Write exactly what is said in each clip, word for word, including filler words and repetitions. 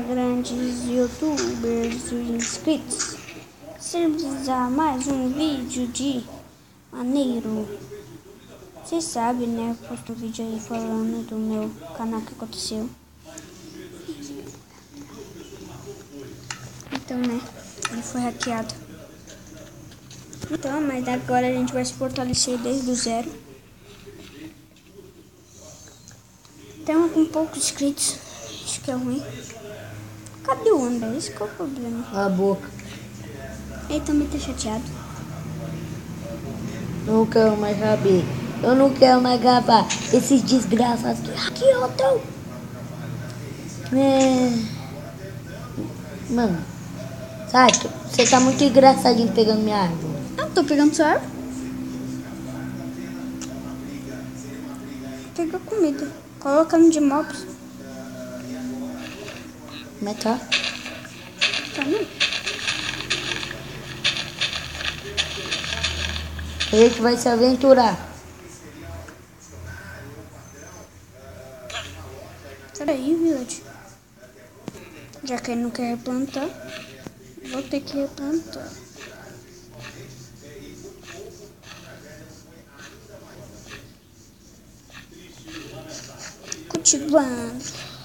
grandes youtubers inscritos. Se precisar mais um vídeo de maneiro, vocês sabem, né? Eu posto um vídeo aí falando do meu canal que aconteceu. Então, né? Ele foi hackeado. Então, mas agora a gente vai se fortalecer desde o zero. Estamos com poucos inscritos. Acho que é ruim. Cadê o André? Esse qual é o problema? A boca. Ele também tá chateado. Não quero mais saber. Eu não quero mais gravar. Esses desgraçados que hackeou teu. É... Mano, sabe? Você tá muito engraçadinho pegando minha árvore. Eu tô pegando sua árvore. Pega comida. Colocando de mobs. Como é que tá? Tá não? Ele que vai se aventurar. Peraí, Village. Já que ele não quer replantar, vou ter que replantar. Cultivando.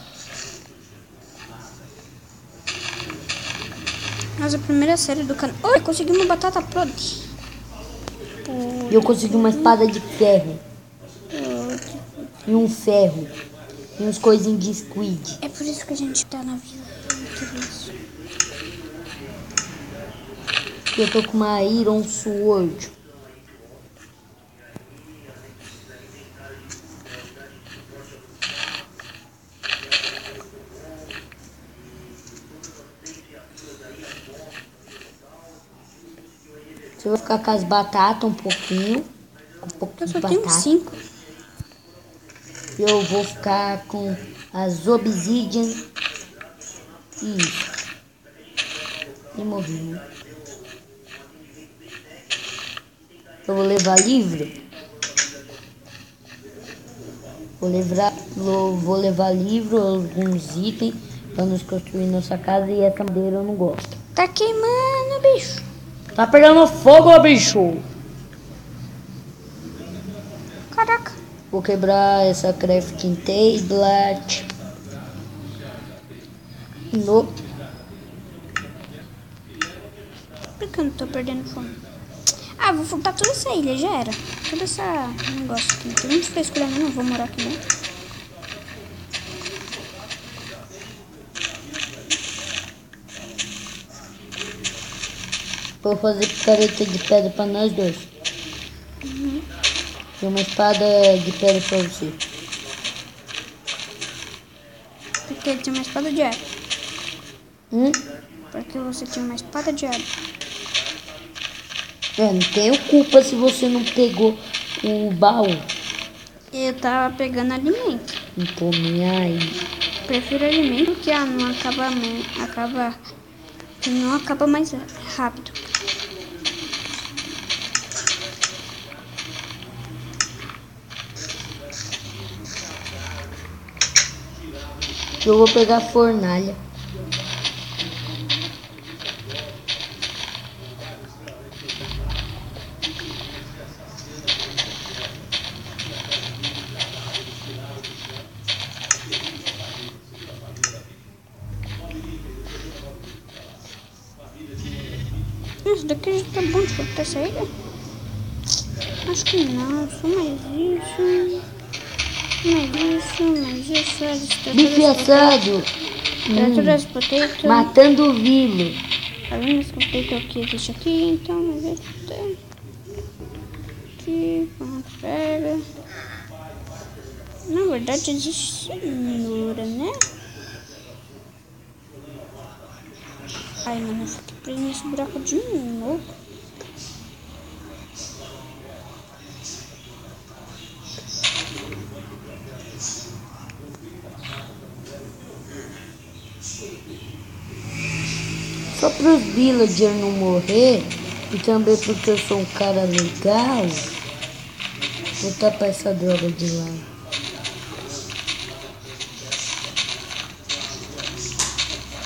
Mas a primeira série do canal. Oi, consegui uma batata podre. E eu consegui uma espada de ferro. E um ferro. E uns coisinhos de squid. É por isso que a gente tá na vila. Eu tô com uma Iron Sword. Você vai ficar com as batatas um pouquinho. Um pouco Eu de só batata. tenho cinco. Eu vou ficar com as obsidian. Isso. E morri. Eu vou levar livro. Vou levar, vou levar livro, alguns itens para nos construir nossa casa. E essa madeira eu não gosto. Tá queimando, bicho. Tá pegando fogo, bicho. Caraca. Vou quebrar essa crafting table. No. Por que eu não tô perdendo fome? Ah, vou furtar toda essa ilha, já era. Todo esse negócio aqui. Não tem muito frescura, não. Vou morar aqui, não. Vou fazer picareta de pedra pra nós dois. Uhum. E uma espada de pedra pra você. Porque ele tinha uma espada de ar. Hum? Porque você tinha uma espada de ar. É, não tenho culpa se você não pegou o baú. Eu tava pegando alimento. Não tô nem aí. Prefiro alimento que ah, não acaba, acaba, que não acaba mais rápido. Eu vou pegar a fornalha. Isso daqui já tá bom de cortar essa ilha? Acho que não, só mais isso. Mais isso, mais isso. Bife assado. Criaturas potato. Matando o vilo. Tá vendo esse potato que existe aqui? Então, mas esse aqui, pronto, pega. Na verdade existe cenoura, né? Ai, mano, eu fiquei preso nesse buraco de novo. Só para os villagers não morrer, e também porque eu sou um cara legal, vou tapar essa droga de lado.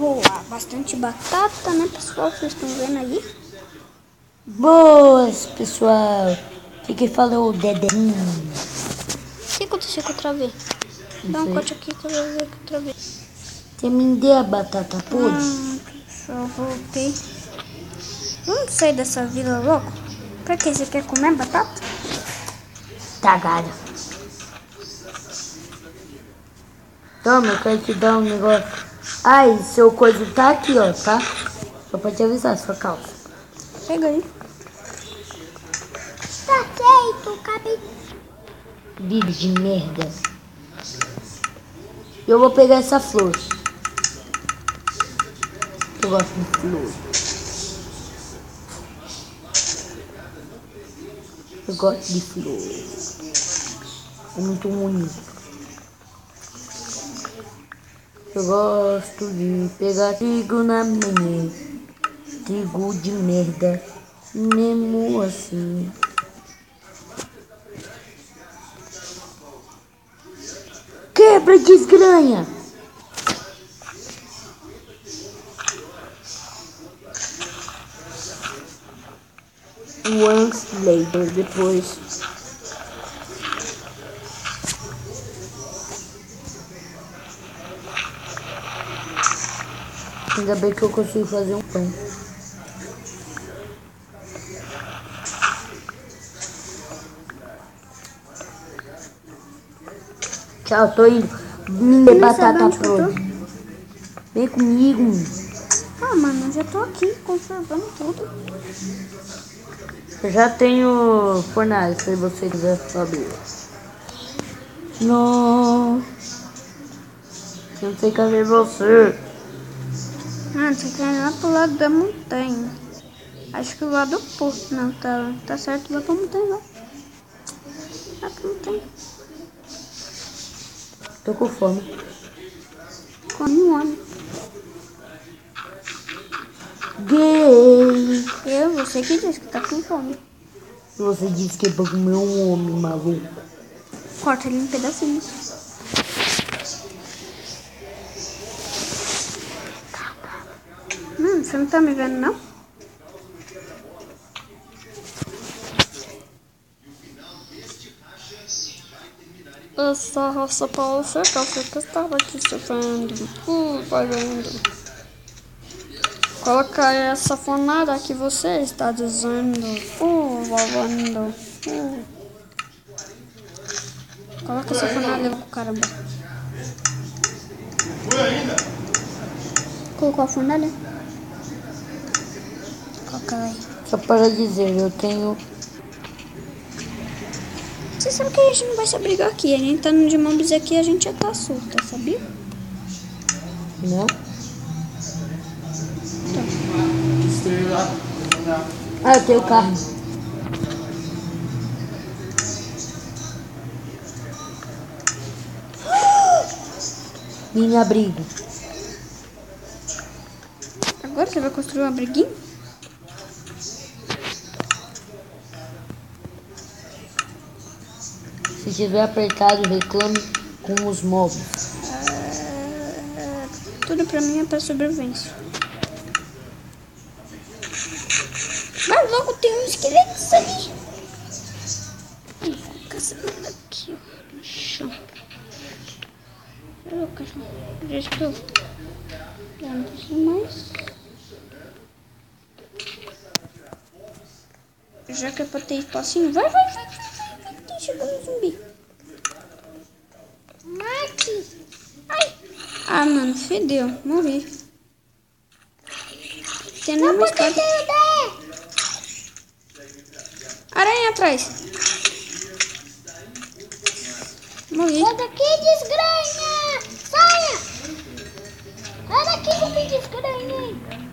rolar bastante batata, né, pessoal? Vocês estão vendo aí? Boas, pessoal. O que que falou, Dedinho? O que aconteceu com eu travei? Dá um sei. corte aqui que eu vou ver que eu travei. Você me deu a batata podre? Ah, só voltei. Vamos sair dessa vila logo? Pra que? Você quer comer batata? Tagada. Toma, eu quero te dar um negócio. Ai, seu coisa tá aqui, ó, tá? Só pra te avisar, sua calça. Pega aí. Tá feito, acabei. Bibi de merda. Eu vou pegar essa flor. Eu gosto de flor. Eu gosto de flor. É muito bonito. Eu gosto de pegar trigo na manhã. Trigo de merda. Mesmo assim. Quebra, desgranha! Once later, depois. Ainda bem que eu consigo fazer um pão. Tchau, tô indo. Me dê batata podre. Vem comigo. Ah, mano, eu já tô aqui conservando tudo. Eu já tenho fornalha, se você quiser saber. Não. Eu não sei cadê você. Ah, você quer ir lá pro lado da montanha. Acho que o lado oposto. Não, tá, tá certo. Vai pra montanha lá. Vai pra montanha. Tô com fome. Come um homem. Gay. Eu, você que disse que tá com fome. Você disse que é pra comer um homem maluco. Corta ele em pedacinhos. Hum, você não tá me vendo, não? Essa raça para você, que você que estava aqui sofrendo. Uh, parando. Coloca essa fonada que você está dizendo. Uh, valendo. Uh. Coloca essa fonada, louco, caramba. Colocou a fornalha? Coloca ela aí. Só para dizer, eu tenho... Você sabe que a gente não vai se abrigar aqui. A gente tá no de mambis aqui, a gente já tá solta, sabia? Não? Ah, eu tenho carne. Mini abrigo. Agora você vai construir um abriguinho? Se tiver apertado, reclame com os móveis. É, tudo pra mim é pra sobrevivência. Mas logo tem um esqueleto ali. Vou colocar essa merda aqui, ó, no chão. Ô, cachorro, já que eu já não preciso mais. Já que é pra ter espacinho, vai, vai, vai, vai, vai, vai, chegou um zumbi. Mate! Ai! Ah, mano, fedeu, morri. Tem nenhuma espada. Aranha atrás. Morri. Sai daqui, desgranha! Saia! Sai daqui, zumbi desgranha!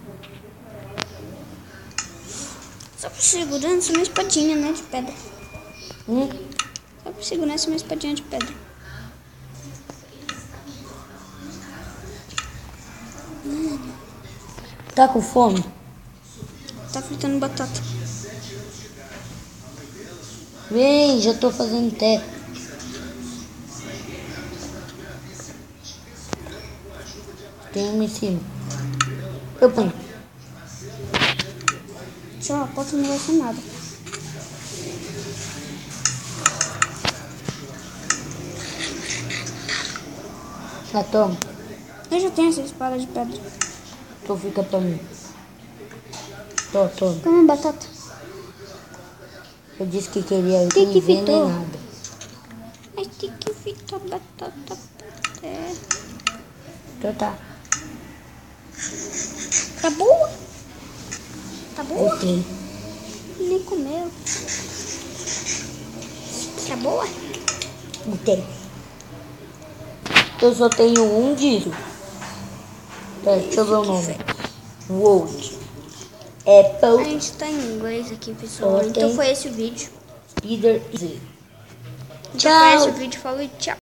Só por segurança, uma espadinha, né, de pedra. Hum? Só por segurança, uma espadinha de pedra. Tá com fome? Tá fritando batata. Vem, já tô fazendo teto. Tem uma em cima. Eu ponho. Só, posso não vai ser nada. Ah, toma. Eu já tenho essa espada de pedra. Então fica pra mim. Tô, toma. Come batata. Eu disse que queria Que que fitou? envenenada. Mas tem que fitar batata. É. Então tá. Tá boa? Tá boa? Ok. Nem comeu. Tá boa? Ok. Eu só tenho um disso. Tá, deixa eu ver o nome. World. A Apple. gente tá em inglês aqui, pessoal. Ok. Então foi esse o vídeo. Spider Z. Então foi esse Tchau. o vídeo. Falou e tchau.